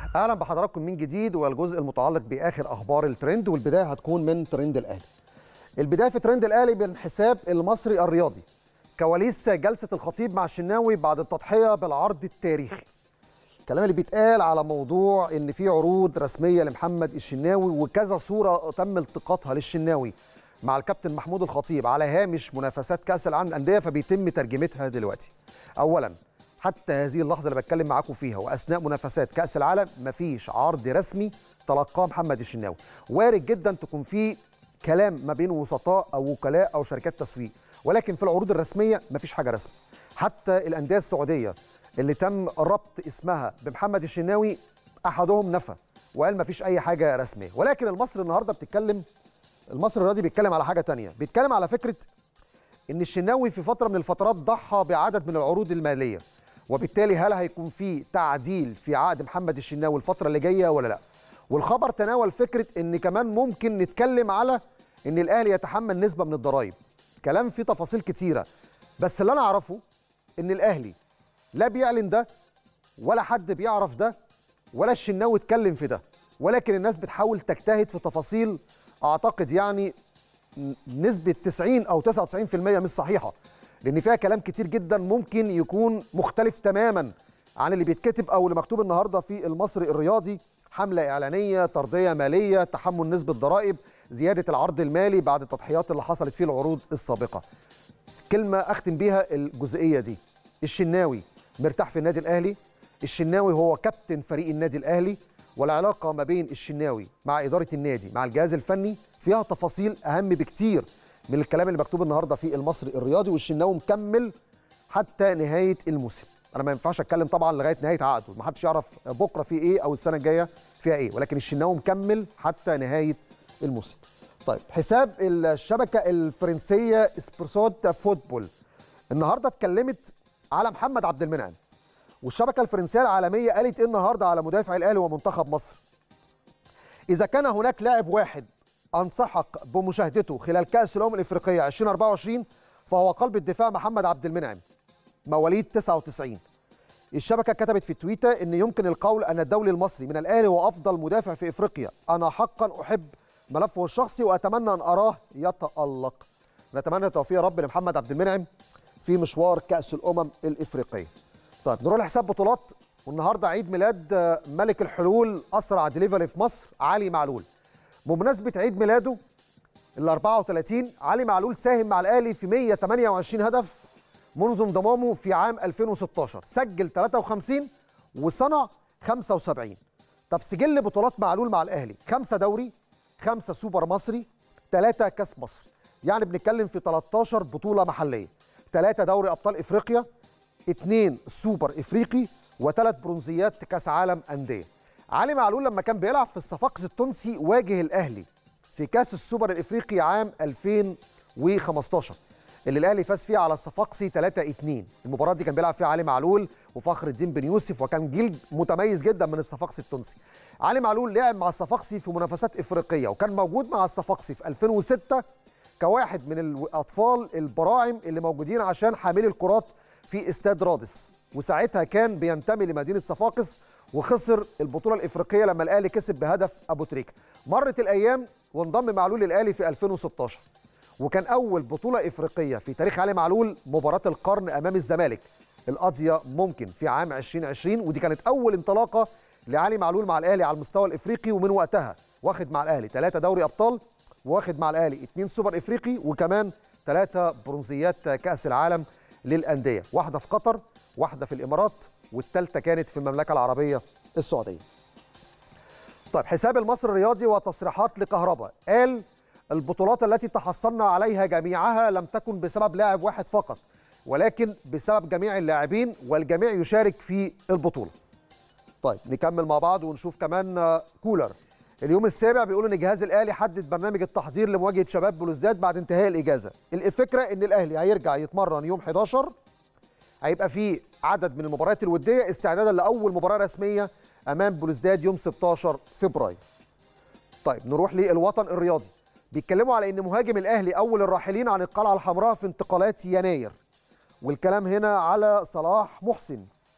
اهلا بحضراتكم من جديد، والجزء المتعلق باخر اخبار الترند، والبدايه هتكون من ترند الاهلي. البدايه في ترند الاهلي من حساب المصري الرياضي. كواليس جلسه الخطيب مع الشناوي بعد التضحيه بالعرض التاريخي. الكلام اللي بيتقال على موضوع ان في عروض رسميه لمحمد الشناوي وكذا صوره تم التقاطها للشناوي مع الكابتن محمود الخطيب على هامش منافسات كاس العالم للانديه، فبيتم ترجمتها دلوقتي. اولا، حتى هذه اللحظه اللي بتكلم معاكم فيها واثناء منافسات كاس العالم مفيش عرض رسمي تلقاه محمد الشناوي. وارد جدا تكون في كلام ما بين وسطاء او وكلاء او شركات تسويق، ولكن في العروض الرسميه مفيش حاجه رسمي. حتى الانديه السعوديه اللي تم ربط اسمها بمحمد الشناوي احدهم نفى وقال مفيش اي حاجه رسميه. ولكن المصري النهارده بتتكلم، المصري الرياضي بيتكلم على حاجه ثانيه، بيتكلم على فكره ان الشناوي في فتره من الفترات ضحى بعدد من العروض الماليه، وبالتالي هل هيكون في تعديل في عقد محمد الشناوي الفتره اللي جايه ولا لا. والخبر تناول فكره ان كمان ممكن نتكلم على ان الاهلي يتحمل نسبه من الضرائب. كلام فيه تفاصيل كتيره، بس اللي انا اعرفه ان الاهلي لا بيعلن ده ولا حد بيعرف ده ولا الشناوي اتكلم في ده، ولكن الناس بتحاول تجتهد في تفاصيل اعتقد يعني نسبه 90 او 99% مش صحيحه، لان فيها كلام كتير جدا ممكن يكون مختلف تماما عن اللي بيتكتب او اللي مكتوب النهارده في المصري الرياضي. حمله اعلانيه، ترضيه ماليه، تحمل نسبه ضرائب، زياده العرض المالي بعد التضحيات اللي حصلت في العروض السابقه. كلمه اختم بيها الجزئيه دي، الشناوي مرتاح في النادي الاهلي، الشناوي هو كابتن فريق النادي الاهلي، والعلاقه ما بين الشناوي مع اداره النادي مع الجهاز الفني فيها تفاصيل اهم بكتير من الكلام اللي مكتوب النهارده في المصري الرياضي، والشناوي مكمل حتى نهايه الموسم. انا ما ينفعش اتكلم طبعا لغايه نهايه عقده، ما حدش يعرف بكره في ايه او السنه الجايه فيها ايه، ولكن الشناوي مكمل حتى نهايه الموسم. طيب، حساب الشبكه الفرنسيه اسبرسوت فوتبول النهارده اتكلمت على محمد عبد المنعم، والشبكه الفرنسيه العالميه قالت ايه النهارده على مدافع الاهلي ومنتخب مصر. اذا كان هناك لاعب واحد انصحك بمشاهدته خلال كاس الامم الافريقيه 2024 فهو قلب الدفاع محمد عبد المنعم، مواليد 99. الشبكه كتبت في تويتر ان يمكن القول ان الدولي المصري من الاهلي هو افضل مدافع في افريقيا، انا حقا احب ملفه الشخصي واتمنى ان اراه يتالق. نتمنى التوفيق يا رب لمحمد عبد المنعم في مشوار كاس الامم الافريقيه. طيب، نروح لحساب بطولات، والنهارده عيد ميلاد ملك الحلول اسرع دليفري في مصر علي معلول. بمناسبه عيد ميلاده ال 34 علي معلول ساهم مع الاهلي في 128 هدف منذ انضمامه في عام 2016، سجل 53 وصنع 75. طب سجل بطولات معلول مع الاهلي 5 دوري، 5 سوبر مصري، 3 كاس مصر، يعني بنتكلم في 13 بطوله محليه، 3 دوري ابطال افريقيا، 2 سوبر افريقي، و3 برونزيات كاس عالم انديه. علي معلول لما كان بيلعب في الصفاقس التونسي واجه الاهلي في كاس السوبر الافريقي عام 2015 اللي الاهلي فاز فيه على الصفاقسي 3-2. المباراه دي كان بيلعب فيها علي معلول وفخر الدين بن يوسف، وكان جيل متميز جدا من الصفاقسي التونسي. علي معلول لعب مع الصفاقسي في منافسات افريقيه، وكان موجود مع الصفاقسي في 2006 كواحد من الاطفال البراعم اللي موجودين عشان حاملي الكرات في استاد رادس، وساعتها كان بينتمي لمدينه صفاقس، وخسر البطوله الافريقيه لما الاهلي كسب بهدف ابو تريكه. مرت الايام وانضم معلول للاهلي في 2016، وكان اول بطوله افريقيه في تاريخ علي معلول مباراه القرن امام الزمالك القاضيه ممكن في عام 2020، ودي كانت اول انطلاقه لعلي معلول مع الاهلي على المستوى الافريقي، ومن وقتها واخد مع الاهلي 3 دوري ابطال، واخد مع الاهلي 2 سوبر افريقي، وكمان 3 برونزيات كاس العالم للانديه، واحده في قطر، واحده في الامارات، والثالثه كانت في المملكه العربيه السعوديه. طيب، حساب المصري الرياضي وتصريحات لكهربا، قال البطولات التي تحصلنا عليها جميعها لم تكن بسبب لاعب واحد فقط، ولكن بسبب جميع اللاعبين، والجميع يشارك في البطوله. طيب، نكمل مع بعض ونشوف كمان كولر. اليوم السابع بيقول ان الجهاز الاهلي حدد برنامج التحضير لمواجهه شباب بلوزداد بعد انتهاء الاجازه. الفكره ان الاهلي هيرجع يتمرن يوم 11، هيبقى في عدد من المباريات الوديه استعدادا لاول مباراه رسميه امام بلوزداد يوم 16 فبراير. طيب، نروح للوطن الرياضي. بيتكلموا على ان مهاجم الاهلي اول الراحلين عن القلعه الحمراء في انتقالات يناير، والكلام هنا على صلاح محسن.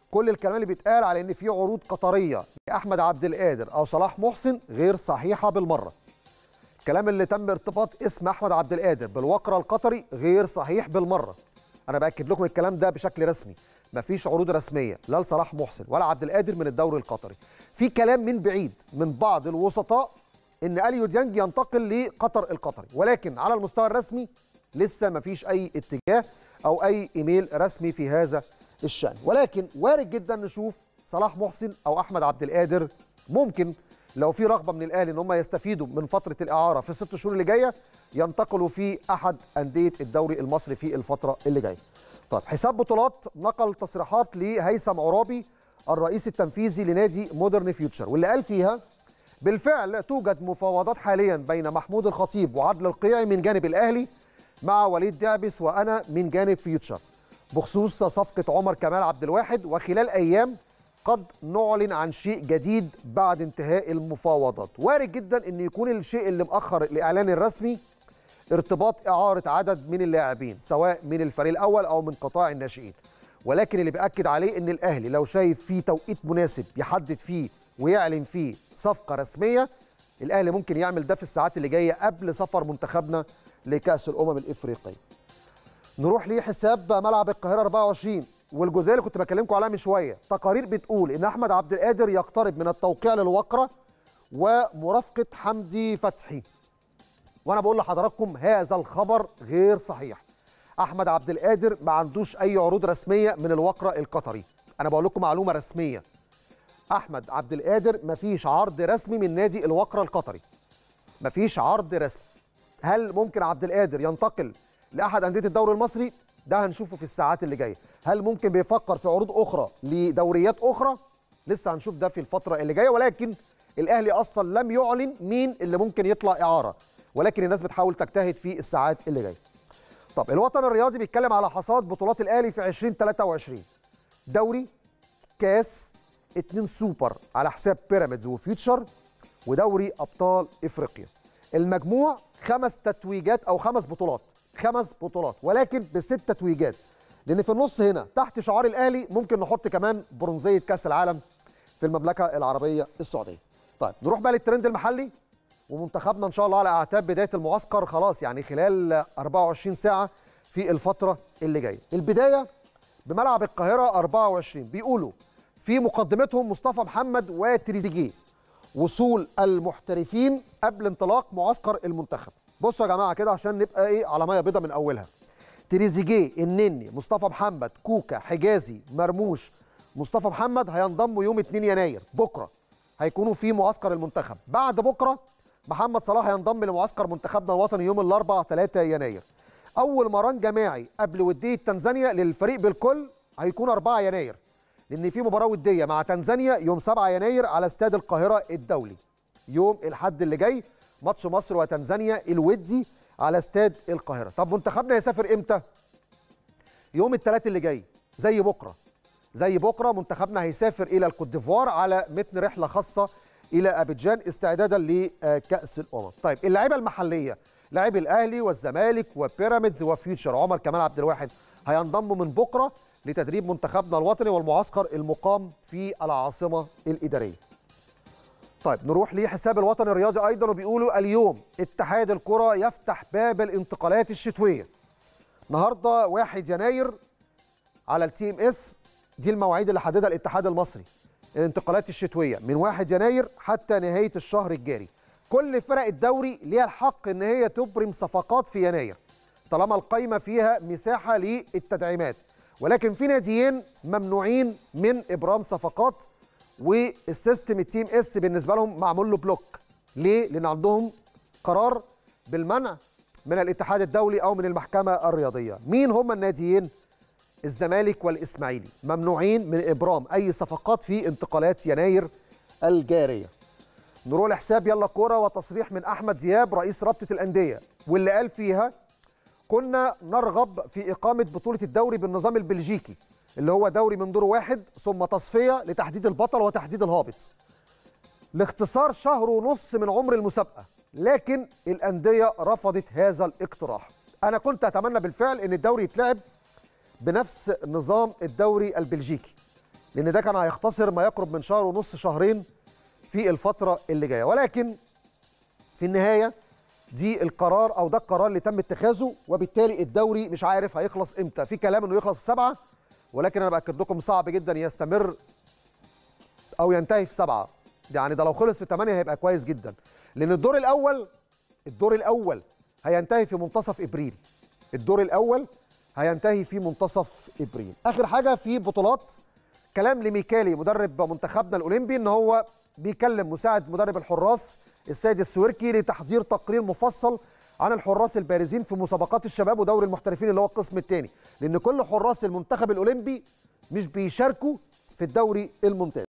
كل الكلام اللي بيتقال على ان في عروض قطريه لاحمد عبد القادر او صلاح محسن غير صحيحه بالمره. الكلام اللي تم ارتباط اسم احمد عبد القادر بالوقرة القطري غير صحيح بالمره. انا باكد لكم الكلام ده بشكل رسمي، مفيش عروض رسميه لا لصلاح محسن ولا عبد القادر من الدوري القطري. في كلام من بعيد من بعض الوسطاء ان اليو ديانج ينتقل لقطر القطري، ولكن على المستوى الرسمي لسه مفيش اي اتجاه او اي ايميل رسمي في هذا الشأن. ولكن وارد جدا نشوف صلاح محسن او احمد عبد القادر، ممكن لو في رغبه من الاهلي ان هم يستفيدوا من فتره الاعاره في الست شهور اللي جايه ينتقلوا في احد انديه الدوري المصري في الفتره اللي جايه. طيب حساب بطولات نقل تصريحات لهيثم عرابي الرئيس التنفيذي لنادي مودرن فيوتشر، واللي قال فيها بالفعل توجد مفاوضات حاليا بين محمود الخطيب وعادل القيعي من جانب الاهلي مع وليد دعبس وانا من جانب فيوتشر بخصوص صفقه عمر كمال عبد الواحد، وخلال ايام قد نعلن عن شيء جديد بعد انتهاء المفاوضات. وارد جدا ان يكون الشيء اللي مأخر الاعلان الرسمي ارتباط اعاره عدد من اللاعبين سواء من الفريق الاول او من قطاع الناشئين، ولكن اللي بيأكد عليه ان الاهلي لو شايف فيه توقيت مناسب يحدد فيه ويعلن فيه صفقه رسميه، الاهلي ممكن يعمل ده في الساعات اللي جايه قبل سفر منتخبنا لكأس الامم الافريقيه. نروح لحساب ملعب القاهره 24 والجزئيه اللي كنت بكلمكم عليها من شويه. تقارير بتقول ان احمد عبد القادر يقترب من التوقيع للوقره ومرافقه حمدي فتحي، وانا بقول لحضراتكم هذا الخبر غير صحيح. احمد عبد القادر ما عندوش اي عروض رسميه من الوقره القطري. انا بقول لكم معلومه رسميه، احمد عبد القادر ما فيش عرض رسمي من نادي الوقره القطري، ما فيش عرض رسمي. هل ممكن عبد القادر ينتقل لاحد انديه الدوري المصري؟ ده هنشوفه في الساعات اللي جايه. هل ممكن بيفكر في عروض اخرى لدوريات اخرى؟ لسه هنشوف ده في الفتره اللي جايه. ولكن الاهلي اصلا لم يعلن مين اللي ممكن يطلع اعاره، ولكن الناس بتحاول تجتهد في الساعات اللي جايه. طب الوطن الرياضي بيتكلم على حصاد بطولات الاهلي في 2023: دوري، كاس، 2 سوبر على حساب بيراميدز وفيوتشر، ودوري ابطال افريقيا. المجموع 5 تتويجات او 5 بطولات، 5 بطولات ولكن ب6 تتويجات، لان في النص هنا تحت شعار الاهلي ممكن نحط كمان برونزيه كاس العالم في المملكه العربيه السعوديه. طيب نروح بقى للترند المحلي ومنتخبنا ان شاء الله على اعتاب بدايه المعسكر خلاص، يعني خلال 24 ساعه في الفتره اللي جايه. البدايه بملعب القاهره 24 بيقولوا في مقدمتهم مصطفى محمد وتريزيجيه وصول المحترفين قبل انطلاق معسكر المنتخب. بصوا يا جماعه كده عشان نبقى ايه على ميه بيضاء من اولها: تريزيجيه، النني، مصطفى محمد، كوكا، حجازي، مرموش، مصطفى محمد هينضموا يوم 2 يناير بكره، هيكونوا في معسكر المنتخب. بعد بكره محمد صلاح هينضم لمعسكر منتخبنا الوطني يوم الاربعاء 3 يناير. اول مران جماعي قبل وديه تنزانيا للفريق بالكل هيكون 4 يناير، لان في مباراه وديه مع تنزانيا يوم 7 يناير على استاد القاهره الدولي. يوم الاحد اللي جاي ماتش مصر وتنزانيا الودي على استاد القاهره. طب منتخبنا هيسافر امتى؟ يوم الثلاث اللي جاي، زي بكره منتخبنا هيسافر الى الكوت ديفوار على متن رحله خاصه الى ابيجان استعدادا لكاس الامم. طيب اللعيبه المحليه، لاعبي الاهلي والزمالك وبيراميدز وفيوتشر، عمر كمال عبد الواحد هينضموا من بكره لتدريب منتخبنا الوطني والمعسكر المقام في العاصمه الاداريه. طيب نروح لحساب الوطن الرياضي ايضا وبيقولوا اليوم اتحاد الكره يفتح باب الانتقالات الشتويه. النهارده 1 يناير على التي ام اس، دي المواعيد اللي حددها الاتحاد المصري، الانتقالات الشتويه من 1 يناير حتى نهايه الشهر الجاري. كل فرق الدوري ليها الحق ان هي تبرم صفقات في يناير طالما القايمه فيها مساحه للتدعيمات، ولكن في ناديين ممنوعين من ابرام صفقات، والسيستم التيم اس بالنسبه لهم معمول له بلوك. ليه؟ لان عندهم قرار بالمنع من الاتحاد الدولي او من المحكمه الرياضيه. مين هم الناديين؟ الزمالك والاسماعيلي ممنوعين من ابرام اي صفقات في انتقالات يناير الجاريه. نروح لحساب يلا كوره وتصريح من احمد دياب رئيس رابطه الانديه، واللي قال فيها كنا نرغب في اقامه بطوله الدوري بالنظام البلجيكي اللي هو دوري من دور واحد ثم تصفيه لتحديد البطل وتحديد الهابط لاختصار شهر ونص من عمر المسابقه، لكن الانديه رفضت هذا الاقتراح. انا كنت اتمنى بالفعل ان الدوري يتلعب بنفس نظام الدوري البلجيكي، لان ده كان هيختصر ما يقرب من شهر ونص شهرين في الفتره اللي جايه. ولكن في النهايه دي القرار او ده القرار اللي تم اتخاذه، وبالتالي الدوري مش عارف هيخلص امتى. في كلام انه يخلص في 7، ولكن انا باكد لكم صعب جدا يستمر او ينتهي في 7. يعني ده لو خلص في 8 هيبقى كويس جدا، لان الدور الاول هينتهي في منتصف ابريل. الدور الاول هينتهي في منتصف ابريل. اخر حاجه في بطولات، كلام لميكالي مدرب منتخبنا الاولمبي ان هو بيكلم مساعد مدرب الحراس السيد السويركي لتحضير تقرير مفصل عن الحراس البارزين في مسابقات الشباب ودوري المحترفين اللي هو القسم الثاني، لان كل حراس المنتخب الاولمبي مش بيشاركوا في الدوري الممتاز.